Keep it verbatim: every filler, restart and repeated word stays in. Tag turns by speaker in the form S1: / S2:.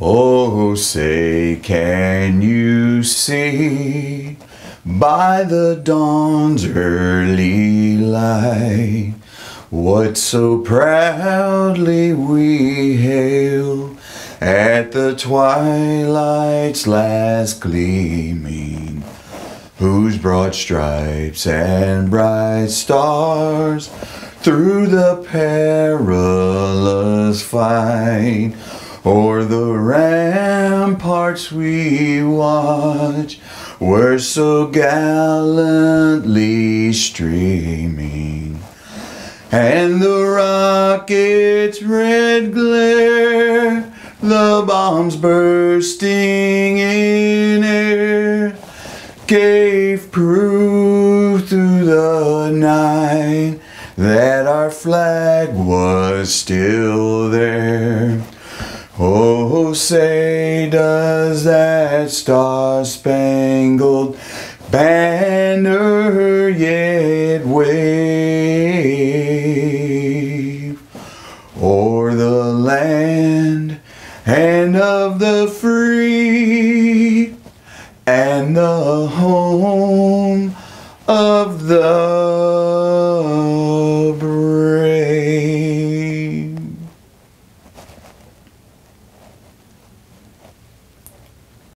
S1: Oh, say, can you see by the dawn's early light what so proudly we hail at the twilight's last gleaming, whose broad stripes and bright stars through the perilous fight o'er the ramparts we watch were so gallantly streaming, and the rocket's red glare, the bombs bursting in air, gave proof through the night that our flag was still there. Oh, say, does that star-spangled banner yet wave o'er the land and of the free and the home of the